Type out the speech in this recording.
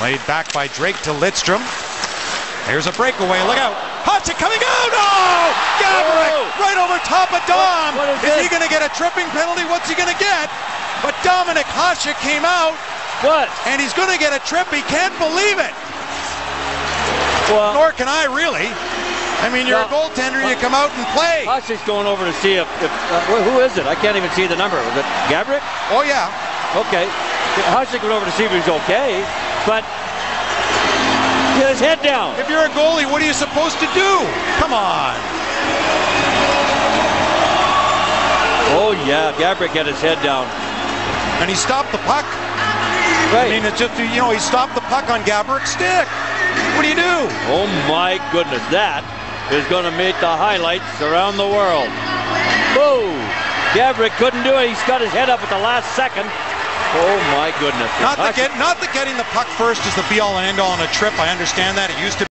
Played back by Drake to Lidstrom. Here's a breakaway. Look out. Hasek coming out. Oh! Gaborik right over top of Dom. Is he going to get a tripping penalty? What's he going to get? But Dominik Hasek came out. What? And he's going to get a trip. He can't believe it. Well, nor can I really. I mean, you're a goaltender. You come out and play. Hasek's going over to see if who is it? I can't even see the number. Was it Gaborik? Oh yeah. Okay. Hasek went over to see if he was okay, but he had his head down. If you're a goalie, what are you supposed to do? Come on. Oh yeah, Gaborik had his head down. And he stopped the puck. Right. I mean, it's just, you know, he stopped the puck on Gaborik's stick. What do you do? Oh my goodness, that is going to make the highlights around the world. Boom! Gaborik couldn't do it. He's got his head up at the last second. Oh my goodness. Not that getting the puck first is the be all and end all on a trip. I understand that. It used to